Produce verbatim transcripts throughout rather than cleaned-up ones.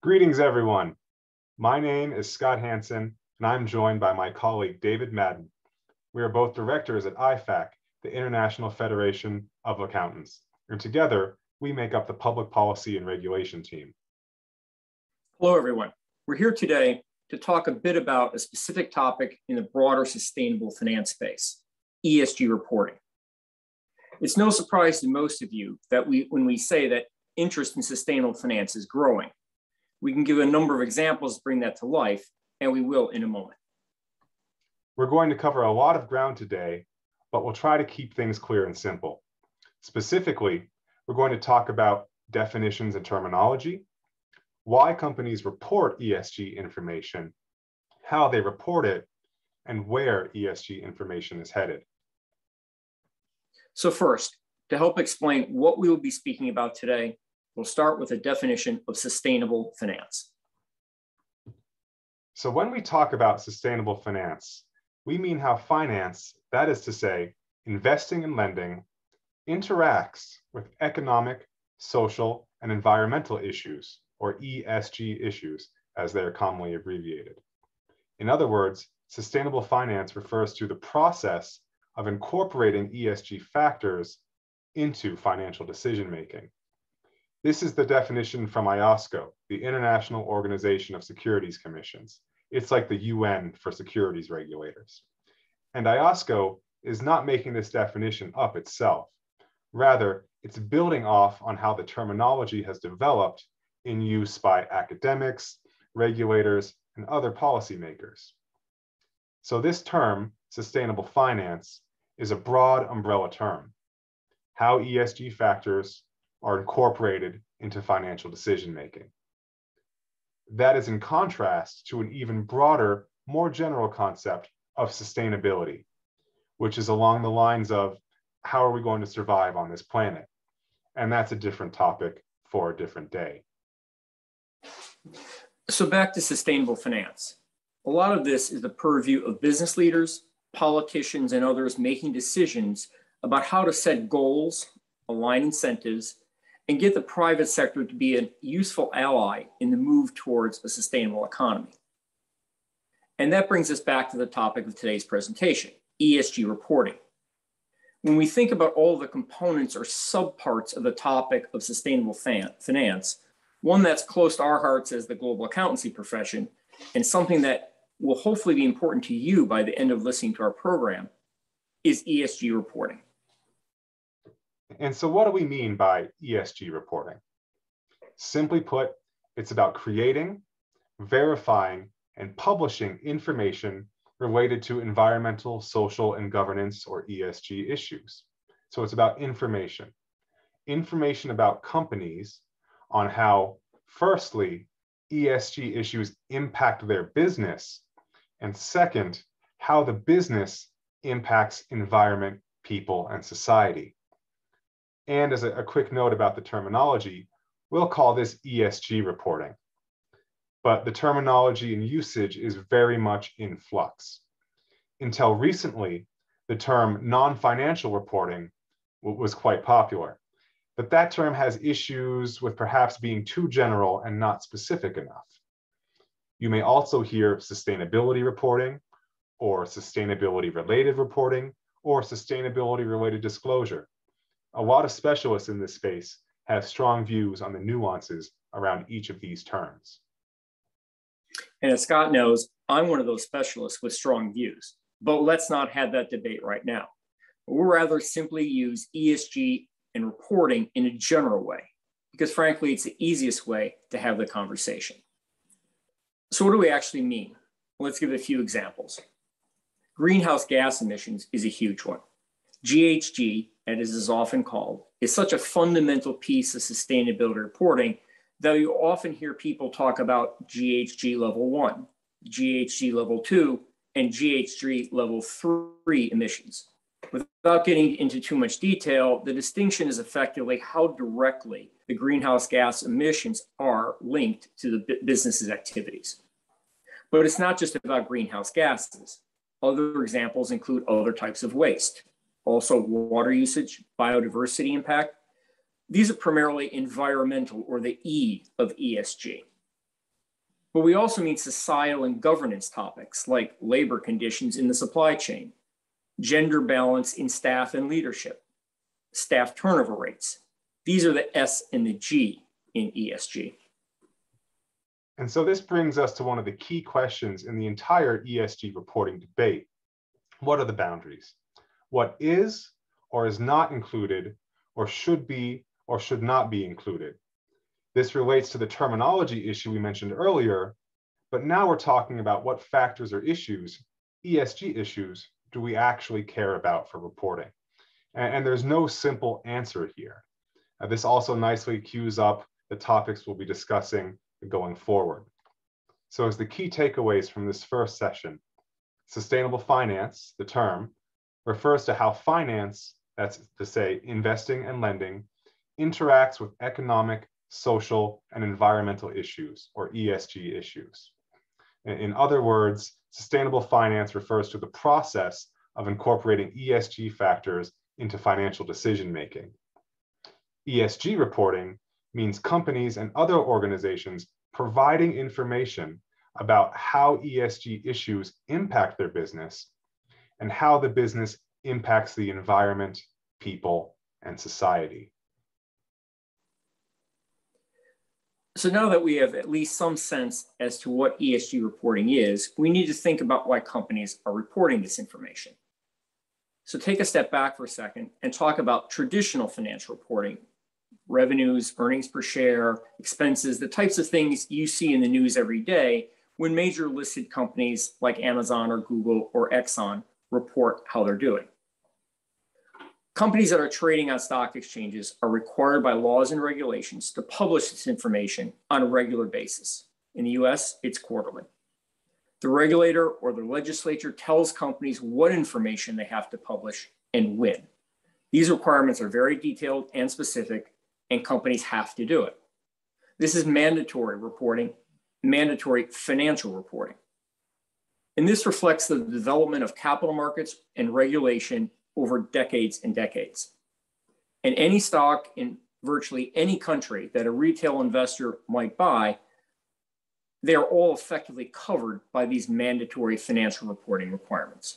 Greetings, everyone. My name is Scott Hansen, and I'm joined by my colleague, David Madden. We are both directors at I FAC, the International Federation of Accountants, and together we make up the Public Policy and Regulation team. Hello, everyone. We're here today to talk a bit about a specific topic in the broader sustainable finance space, E S G reporting. It's no surprise to most of you that we, when we say that interest in sustainable finance is growing. We can give a number of examples to bring that to life, and we will in a moment. We're going to cover a lot of ground today, but we'll try to keep things clear and simple. Specifically, we're going to talk about definitions and terminology, why companies report E S G information, how they report it, and where E S G information is headed. So first, to help explain what we will be speaking about today, we'll start with a definition of sustainable finance. So when we talk about sustainable finance, we mean how finance, that is to say, investing and lending, interacts with economic, social, and environmental issues, or E S G issues, as they are commonly abbreviated. In other words, sustainable finance refers to the process of incorporating E S G factors into financial decision-making. This is the definition from I O S C O, the International Organization of Securities Commissions. It's like the U N for securities regulators. And I O S C O is not making this definition up itself. Rather, it's building off on how the terminology has developed in use by academics, regulators, and other policymakers. So this term, sustainable finance, is a broad umbrella term. How E S G factors are incorporated into financial decision-making. That is in contrast to an even broader, more general concept of sustainability, which is along the lines of how are we going to survive on this planet? And that's a different topic for a different day. So back to sustainable finance. A lot of this is the purview of business leaders, politicians, and others making decisions about how to set goals, align incentives, and get the private sector to be a useful ally in the move towards a sustainable economy. And that brings us back to the topic of today's presentation, E S G reporting. When we think about all the components or subparts of the topic of sustainable finance, one that's close to our hearts as the global accountancy profession, and something that will hopefully be important to you by the end of listening to our program, is E S G reporting. And so what do we mean by E S G reporting? Simply put, it's about creating, verifying, and publishing information related to environmental, social, and governance, or E S G issues. So it's about information. Information about companies on how, firstly, E S G issues impact their business, and second, how the business impacts environment, people, and society. And as a, a quick note about the terminology, we'll call this E S G reporting. But the terminology and usage is very much in flux. Until recently, the term non-financial reporting was quite popular. But that term has issues with perhaps being too general and not specific enough. You may also hear sustainability reporting, or sustainability-related reporting, or sustainability-related disclosure. A lot of specialists in this space have strong views on the nuances around each of these terms. And as Scott knows, I'm one of those specialists with strong views, but let's not have that debate right now. We'll rather simply use E S G and reporting in a general way, because frankly, it's the easiest way to have the conversation. So what do we actually mean? Let's give a few examples. Greenhouse gas emissions is a huge one. G H G, as it is often called, is such a fundamental piece of sustainability reporting that you often hear people talk about G H G level one, G H G level two, and G H G level three emissions. Without getting into too much detail, the distinction is effectively how directly the greenhouse gas emissions are linked to the business's activities. But it's not just about greenhouse gases. Other examples include other types of waste, also water usage, biodiversity impact. These are primarily environmental, or the E of E S G. But we also mean societal and governance topics like labor conditions in the supply chain, gender balance in staff and leadership, staff turnover rates. These are the S and the G in E S G. And so this brings us to one of the key questions in the entire E S G reporting debate. What are the boundaries? What is or is not included, or should be or should not be included? This relates to the terminology issue we mentioned earlier, but now we're talking about what factors or issues, E S G issues, do we actually care about for reporting? And, and there's no simple answer here. Uh, this also nicely cues up the topics we'll be discussing going forward. So as the key takeaways from this first session, sustainable finance, the term, refers to how finance, that's to say investing and lending, interacts with economic, social, and environmental issues, or E S G issues. In other words, sustainable finance refers to the process of incorporating E S G factors into financial decision-making. E S G reporting means companies and other organizations providing information about how E S G issues impact their business and how the business impacts the environment, people, and society. So now that we have at least some sense as to what E S G reporting is, we need to think about why companies are reporting this information. So take a step back for a second and talk about traditional financial reporting: revenues, earnings per share, expenses, the types of things you see in the news every day when major listed companies like Amazon or Google or Exxon report how they're doing. Companies that are trading on stock exchanges are required by laws and regulations to publish this information on a regular basis. In the U S, it's quarterly. The regulator or the legislature tells companies what information they have to publish and when. These requirements are very detailed and specific, and companies have to do it. This is mandatory reporting, mandatory financial reporting. And this reflects the development of capital markets and regulation over decades and decades. And any stock in virtually any country that a retail investor might buy, they are all effectively covered by these mandatory financial reporting requirements.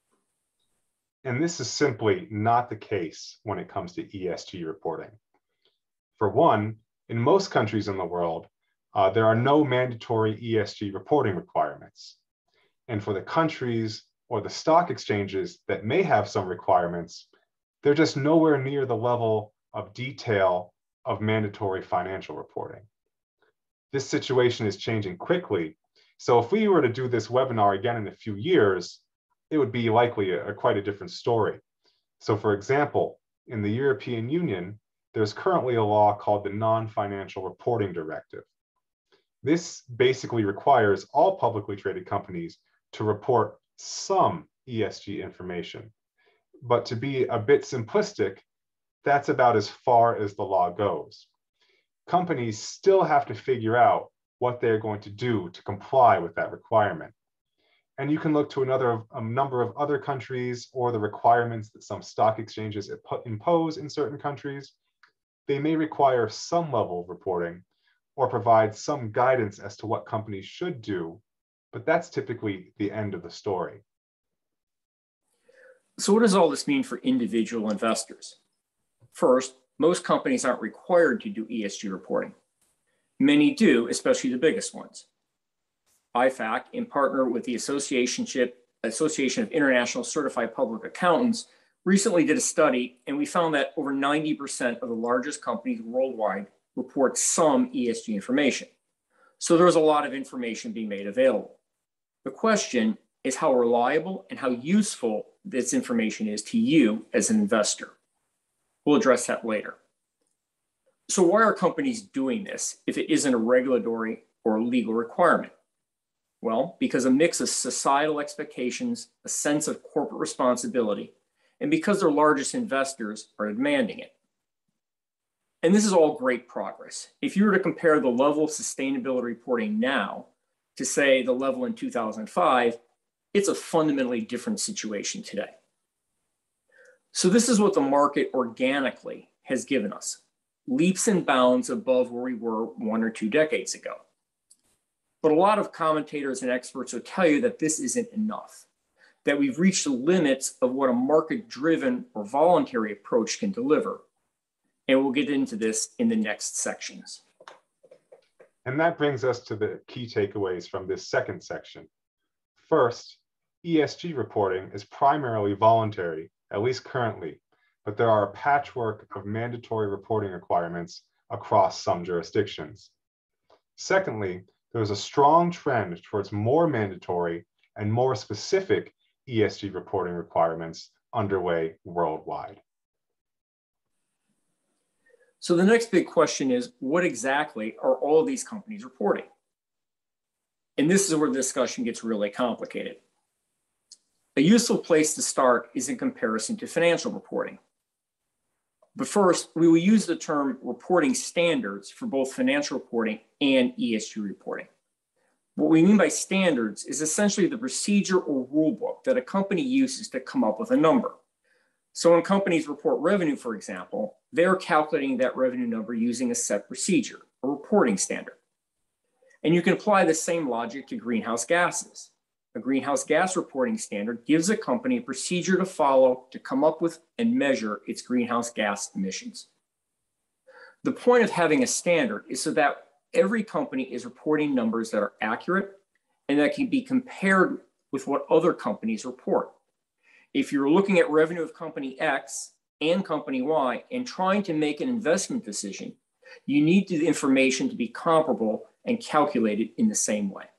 And this is simply not the case when it comes to E S G reporting. For one, in most countries in the world, uh, there are no mandatory E S G reporting requirements. And for the countries or the stock exchanges that may have some requirements, they're just nowhere near the level of detail of mandatory financial reporting. This situation is changing quickly. So if we were to do this webinar again in a few years, it would be likely a, a quite a different story. So for example, in the European Union, there's currently a law called the Non-Financial Reporting Directive. This basically requires all publicly traded companies to report some E S G information. But to be a bit simplistic, that's about as far as the law goes. Companies still have to figure out what they're going to do to comply with that requirement. And you can look to another a number of other countries or the requirements that some stock exchanges impose in certain countries. They may require some level of reporting or provide some guidance as to what companies should do, but that's typically the end of the story. So what does all this mean for individual investors? First, most companies aren't required to do E S G reporting. Many do, especially the biggest ones. I F A C, in partner with the Association of International Certified Public Accountants, recently did a study, and we found that over ninety percent of the largest companies worldwide report some E S G information. So there's a lot of information being made available. The question is how reliable and how useful this information is to you as an investor. We'll address that later. So why are companies doing this if it isn't a regulatory or legal requirement? Well, because a mix of societal expectations, a sense of corporate responsibility, and because their largest investors are demanding it. And this is all great progress. If you were to compare the level of sustainability reporting now to, say, the level in two thousand five, it's a fundamentally different situation today. So this is what the market organically has given us, leaps and bounds above where we were one or two decades ago. But a lot of commentators and experts will tell you that this isn't enough, that we've reached the limits of what a market-driven or voluntary approach can deliver. And we'll get into this in the next sections. And that brings us to the key takeaways from this second section. First, E S G reporting is primarily voluntary, at least currently, but there are a patchwork of mandatory reporting requirements across some jurisdictions. Secondly, there is a strong trend towards more mandatory and more specific E S G reporting requirements underway worldwide. So the next big question is, what exactly are all of these companies reporting? And this is where the discussion gets really complicated. A useful place to start is in comparison to financial reporting. But first, we will use the term reporting standards for both financial reporting and E S G reporting. What we mean by standards is essentially the procedure or rule book that a company uses to come up with a number. So when companies report revenue, for example, they're calculating that revenue number using a set procedure, a reporting standard. And you can apply the same logic to greenhouse gases. A greenhouse gas reporting standard gives a company a procedure to follow to come up with and measure its greenhouse gas emissions. The point of having a standard is so that every company is reporting numbers that are accurate and that can be compared with what other companies report. If you're looking at revenue of company X and company Y and trying to make an investment decision, you need the information to be comparable and calculated in the same way.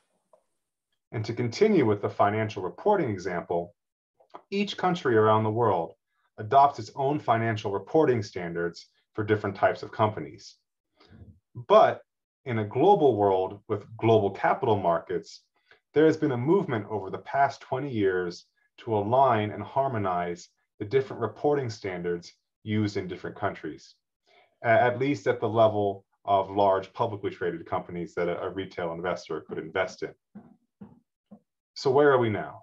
And to continue with the financial reporting example, each country around the world adopts its own financial reporting standards for different types of companies. But in a global world with global capital markets, there has been a movement over the past twenty years to align and harmonize the different reporting standards used in different countries, at least at the level of large publicly traded companies that a retail investor could invest in. So where are we now?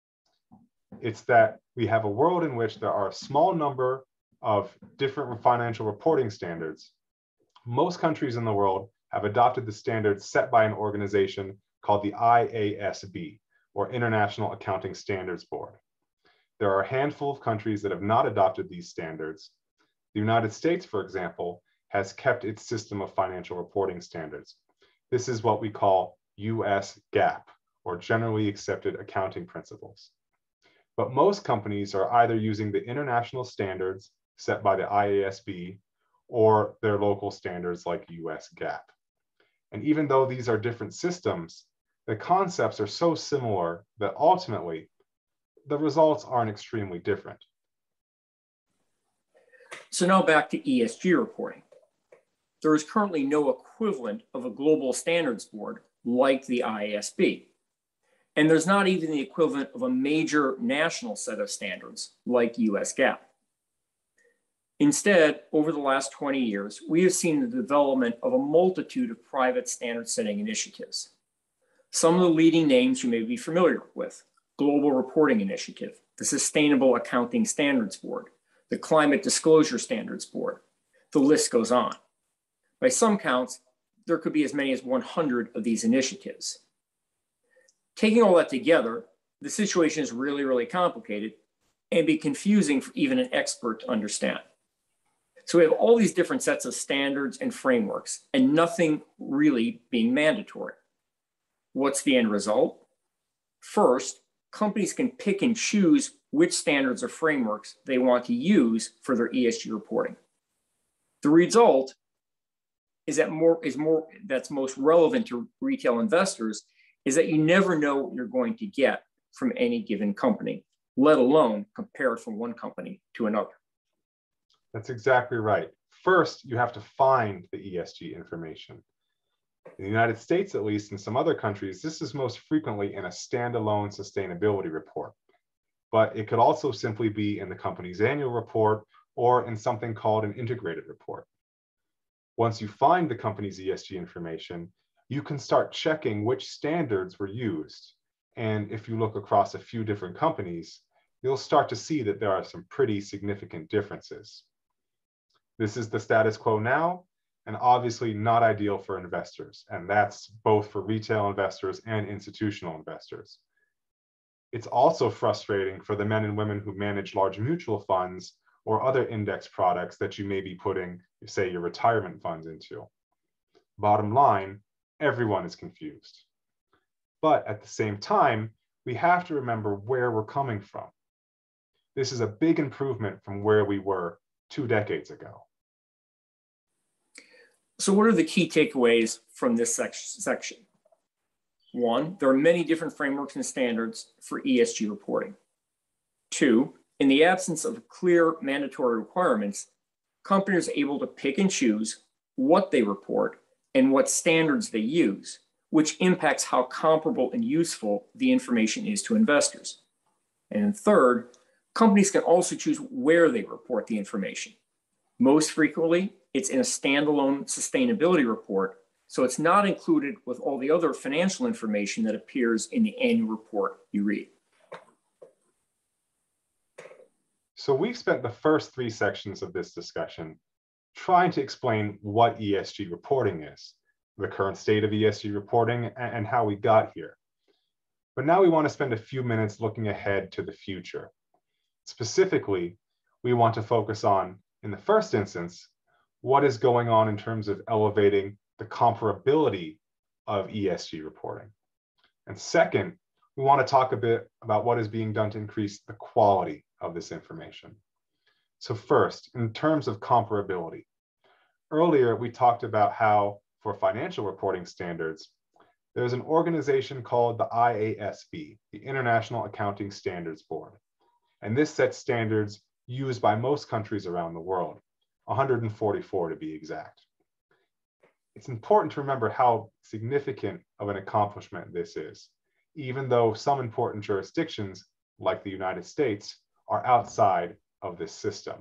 It's that we have a world in which there are a small number of different financial reporting standards. Most countries in the world have adopted the standards set by an organization called the I A S B, or International Accounting Standards Board. There are a handful of countries that have not adopted these standards. The United States, for example, has kept its system of financial reporting standards. This is what we call U S GAAP, or Generally Accepted Accounting Principles. But most companies are either using the international standards set by the I A S B or their local standards like U S GAAP. And even though these are different systems, the concepts are so similar that ultimately the results aren't extremely different. So now back to E S G reporting. There is currently no equivalent of a global standards board like the I A S B. And there's not even the equivalent of a major national set of standards like U S GAAP. Instead, over the last twenty years, we have seen the development of a multitude of private standard setting initiatives. Some of the leading names you may be familiar with: Global Reporting Initiative, the Sustainable Accounting Standards Board, the Climate Disclosure Standards Board. The list goes on. By some counts, there could be as many as one hundred of these initiatives. Taking all that together, the situation is really, really complicated and be confusing for even an expert to understand. So we have all these different sets of standards and frameworks and nothing really being mandatory. What's the end result? First, companies can pick and choose which standards or frameworks they want to use for their E S G reporting. The result is that more is more that's most relevant to retail investors is that you never know what you're going to get from any given company, let alone compare it from one company to another. That's exactly right. First, you have to find the E S G information. In the United States, at least, in some other countries, this is most frequently in a standalone sustainability report. But it could also simply be in the company's annual report or in something called an integrated report. Once you find the company's E S G information, you can start checking which standards were used. And if you look across a few different companies, you'll start to see that there are some pretty significant differences. This is the status quo now, and obviously not ideal for investors, and that's both for retail investors and institutional investors. It's also frustrating for the men and women who manage large mutual funds or other index products that you may be putting, say, your retirement funds into. Bottom line, everyone is confused. But at the same time, we have to remember where we're coming from. This is a big improvement from where we were two decades ago. So what are the key takeaways from this section? One, there are many different frameworks and standards for E S G reporting. Two, in the absence of clear mandatory requirements, companies are able to pick and choose what they report and what standards they use, which impacts how comparable and useful the information is to investors. And third, companies can also choose where they report the information. Most frequently, it's in a standalone sustainability report, so it's not included with all the other financial information that appears in the annual report you read. So we've spent the first three sections of this discussion trying to explain what E S G reporting is, the current state of E S G reporting, and how we got here. But now we want to spend a few minutes looking ahead to the future. Specifically, we want to focus on, in the first instance, what is going on in terms of elevating the comparability of E S G reporting. And second, we want to talk a bit about what is being done to increase the quality of this information. So first, in terms of comparability, earlier we talked about how for financial reporting standards, there's an organization called the I A S B, the International Accounting Standards Board. And this sets standards used by most countries around the world, one hundred forty-four to be exact. It's important to remember how significant of an accomplishment this is, even though some important jurisdictions, like the United States, are outside of this system.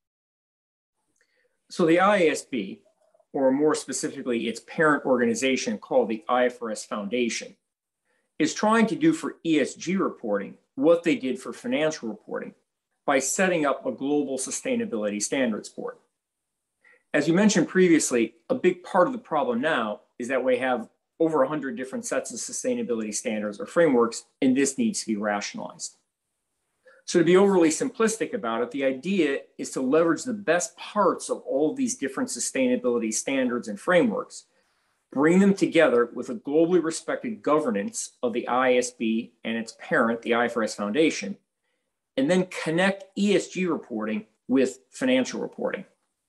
So the I A S B, or more specifically its parent organization called the I F R S Foundation, is trying to do for E S G reporting what they did for financial reporting by setting up a global sustainability standards board. As you mentioned previously, a big part of the problem now is that we have over one hundred different sets of sustainability standards or frameworks, and this needs to be rationalized. So to be overly simplistic about it, the idea is to leverage the best parts of all of these different sustainability standards and frameworks, bring them together with a globally respected governance of the I A S B and its parent, the I F R S Foundation, and then connect E S G reporting with financial reporting.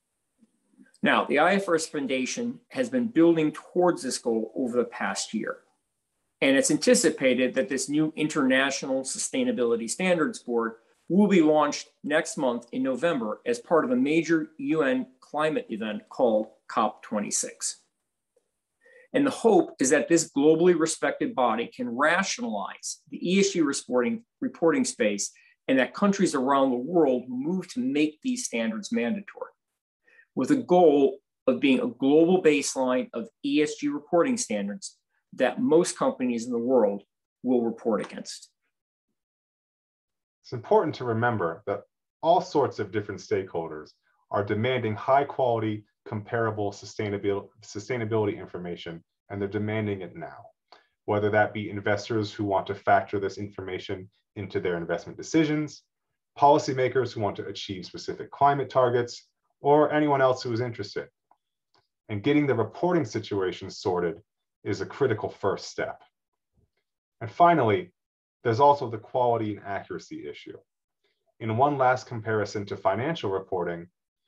Now, the I F R S Foundation has been building towards this goal over the past year. And it's anticipated that this new International Sustainability Standards Board will be launched next month in November as part of a major U N climate event called COP twenty-six. And the hope is that this globally respected body can rationalize the E S G reporting, reporting space, and that countries around the world move to make these standards mandatory, with a goal of being a global baseline of E S G reporting standards that most companies in the world will report against. It's important to remember that all sorts of different stakeholders are demanding high quality, comparable sustainability, sustainability information, and they're demanding it now. Whether that be investors who want to factor this information into their investment decisions, policymakers who want to achieve specific climate targets, or anyone else who is interested. And getting the reporting situation sorted is a critical first step. And finally, there's also the quality and accuracy issue. In one last comparison to financial reporting,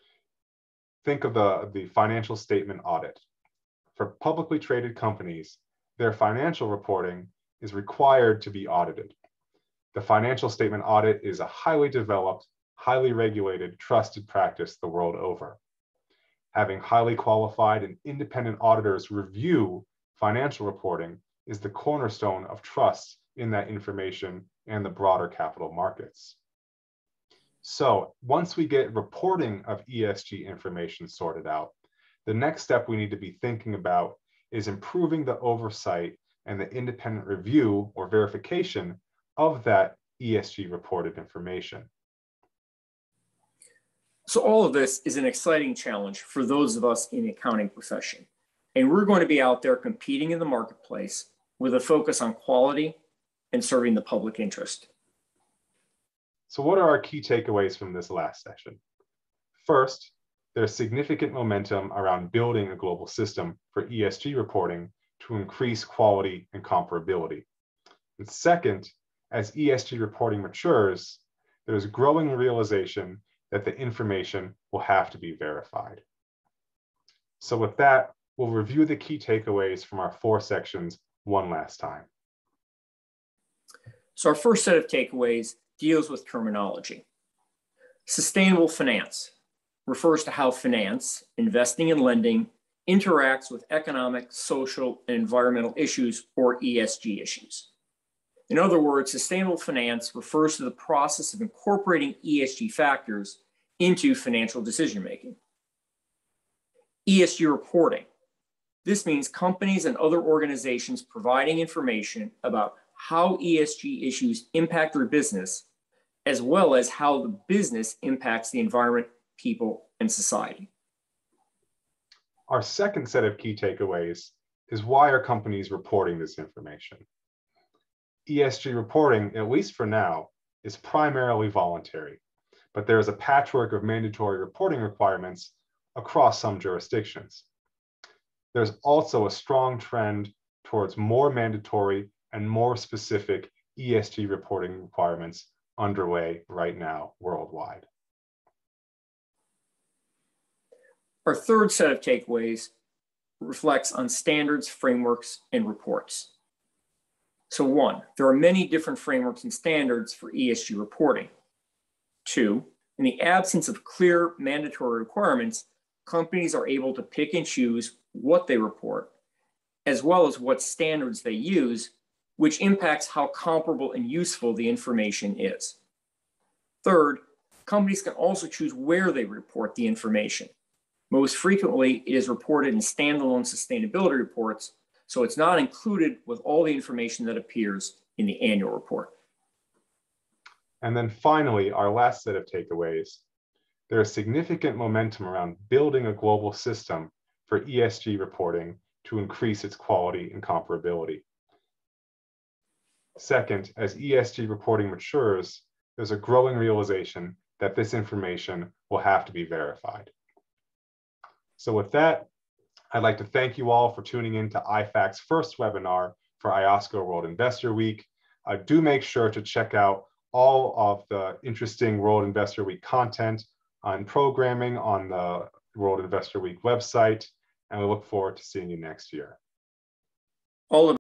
think of the, the financial statement audit. For publicly traded companies, their financial reporting is required to be audited. The financial statement audit is a highly developed, highly regulated, trusted practice the world over. Having highly qualified and independent auditors review financial reporting is the cornerstone of trust in that information and the broader capital markets. So once we get reporting of E S G information sorted out, the next step we need to be thinking about is improving the oversight and the independent review or verification of that E S G reported information. So all of this is an exciting challenge for those of us in the accounting profession. And we're going to be out there competing in the marketplace with a focus on quality and serving the public interest. So what are our key takeaways from this last session? First, there's significant momentum around building a global system for E S G reporting to increase quality and comparability. And second, as E S G reporting matures, there's growing realization that the information will have to be verified. So with that, we'll review the key takeaways from our four sections one last time. So our first set of takeaways deals with terminology. Sustainable finance refers to how finance, investing and lending, interacts with economic, social, and environmental issues, or E S G issues. In other words, sustainable finance refers to the process of incorporating E S G factors into financial decision-making. E S G reporting. This means companies and other organizations providing information about how E S G issues impact their business, as well as how the business impacts the environment, people, and society. Our second set of key takeaways is why are companies reporting this information? E S G reporting, at least for now, is primarily voluntary, but there is a patchwork of mandatory reporting requirements across some jurisdictions. There's also a strong trend towards more mandatory and more specific E S G reporting requirements underway right now worldwide. Our third set of takeaways reflects on standards, frameworks, and reports. So one, there are many different frameworks and standards for E S G reporting. Two, in the absence of clear mandatory requirements, companies are able to pick and choose what they report, as well as what standards they use, which impacts how comparable and useful the information is. Third, companies can also choose where they report the information. Most frequently, it is reported in standalone sustainability reports, so it's not included with all the information that appears in the annual report. And then finally, our last set of takeaways. There is significant momentum around building a global system for E S G reporting to increase its quality and comparability. Second, as E S G reporting matures, there's a growing realization that this information will have to be verified. So with that, I'd like to thank you all for tuning in to I FAC's first webinar for I O S C O World Investor Week. Uh, do make sure to check out all of the interesting World Investor Week content and programming on the World Investor Week website, and we look forward to seeing you next year. All of